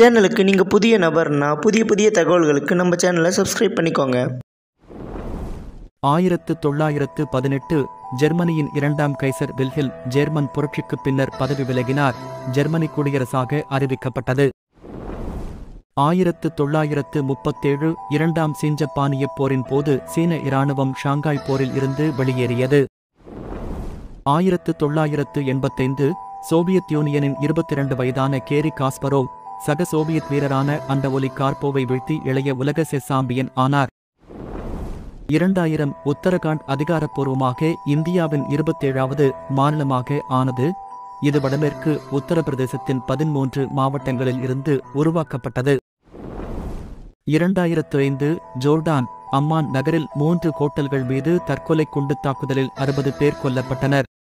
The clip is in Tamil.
சேனலுக்கு நீங்கள் புதிய நபர்னா புதிய தகவல்களுக்கு நம்ம சேனலை சப்ஸ்கிரைப் பண்ணிக்கோங்க. 1918 ஜெர்மனியின் இரண்டாம் கைசர் வில்ஹெல்ம் ஜெர்மன் புரட்சிக்கு பின்னர் பதவி விலகினார். ஜெர்மனி குடியரசாக அறிவிக்கப்பட்டது. 1937 இரண்டாம் சீன-ஜப்பானியப் போரின் போது சீன இராணுவம் ஷாங்காய் போரில் இருந்து வெளியேறியது. 1985 சோவியத் யூனியனின் 22 வயதான கேரி காஸ்பரோவ் சக சோவியத் வீரரான அண்டவோலி கார்போவை வீழ்த்தி இளைய உலக செஸ் சாம்பியன் ஆனார். 2000 உத்தரகாண்ட் அதிகாரப்பூர்வமாக இந்தியாவின் 27வது மாநிலமாக ஆனது. இது வடமேற்கு உத்தரப்பிரதேசத்தின் 13 மாவட்டங்களில் இருந்து உருவாக்கப்பட்டது. 2005 ஜோர்டான் அம்மான் நகரில் 3 ஹோட்டல்கள் மீது தற்கொலை குண்டுத் தாக்குதலில் 60 பேர் கொல்லப்பட்டனர்.